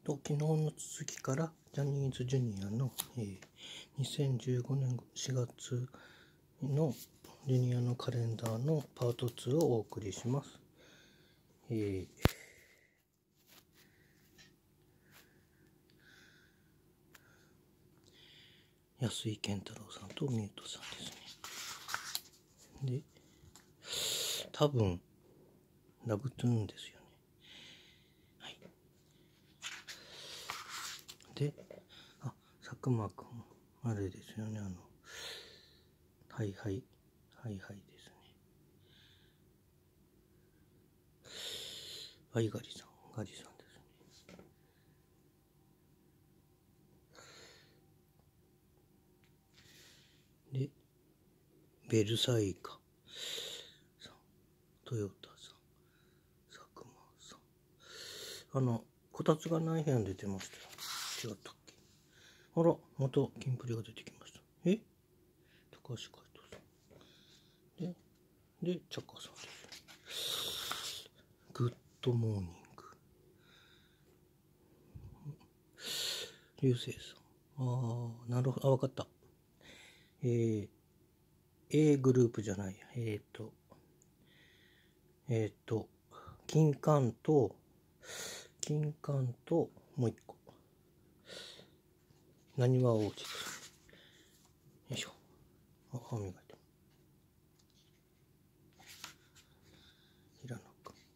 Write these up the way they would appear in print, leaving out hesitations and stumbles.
昨日の続きからジャニーズジュニアの、2015年4月のジュニアのカレンダーのパート2をお送りします。安井健太郎さんとミュートさんですね。で、多分ラブトゥーンですよね。はい。で、佐久間くん、あれですよね、はいはいですね。ガリさんですね。で、ベルサイカさん、トヨタさん、佐久間さん。こたつがない部屋に出てましたよ。違ったっけ？あら、またキンプリが出てきました。高橋海人さん。で、チャッカーさんです。グッドモーニング。流星さん。なるほど。わかった。A グループじゃないや。金柑と、もう一個。何は王子です。よいしょ。歯磨いて。平野くん。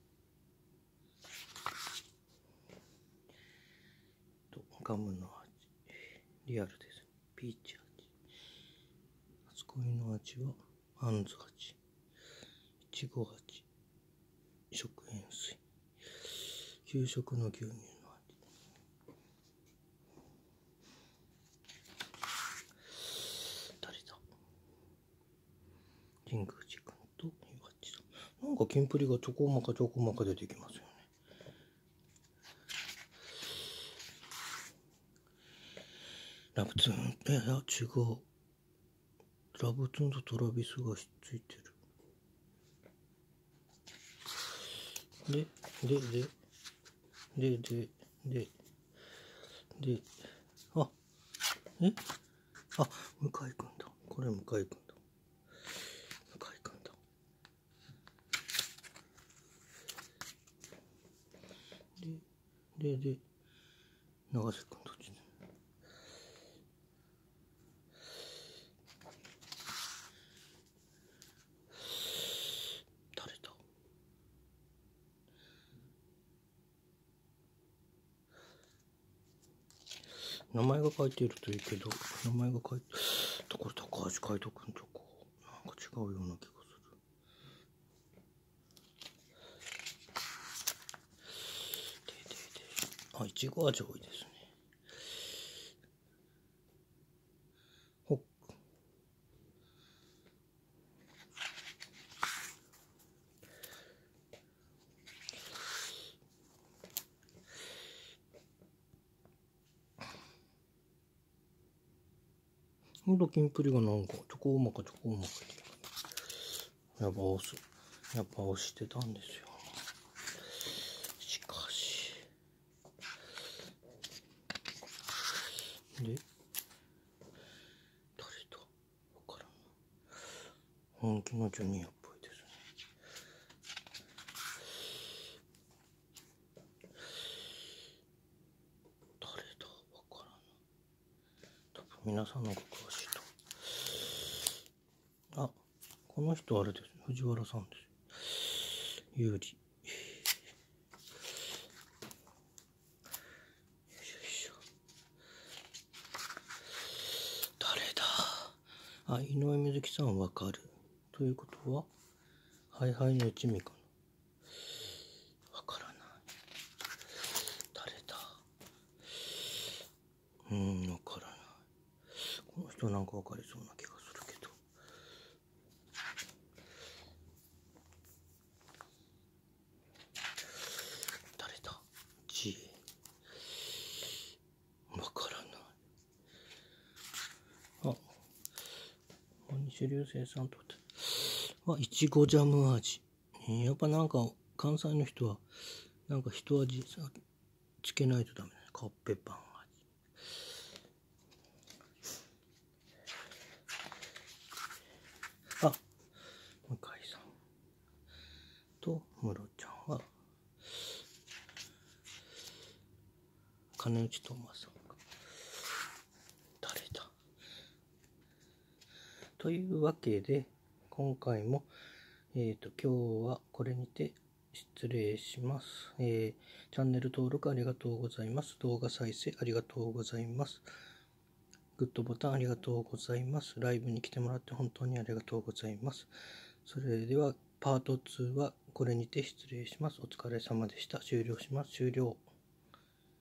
ガムの味。リアルですね。ピーチ味。初恋の味は、あんず味。いちご味。食塩水。給食の牛乳の味。誰だ？神宮寺くんと岩地さん。なんかキンプリがちょこまか出てきますよね。ラブツーン、違う。ラブツーンとトラビスがひっついてる。で、向井くんだ。これ向井くんだ。で、長瀬くんどっちね。誰だ？名前が書いているといいけど、名前が書いて、これ高橋海人くんとこなんか違うような気がする。いちご味多いですね。ほんとキンプリがなんかちょこまかやっぱ押してたんですよ。しかしで、誰だ？わからん。本気のジュニアっぽいですね。誰だ？わからん。多分皆さんの方が詳しいと。この人あれですね。藤原さんです。有利。誰だ？井上瑞稀さんわかる。ということは、ハイハイの一味かな。わからない。誰だ？わからない。この人なんかわかりそうな気がするけど。誰だ？わからない。西流星さんといちごジャム味。やっぱなんか関西の人はなんか一味つけないとダメなの。 コッペパン味。あ、向井さんとムロちゃんは金内智さんが誰だ。というわけで今回も今日はこれにて失礼します。チャンネル登録ありがとうございます。動画再生ありがとうございます。グッドボタンありがとうございます。ライブに来てもらって本当にありがとうございます。それではパート2はこれにて失礼します。お疲れ様でした。終了します。終了。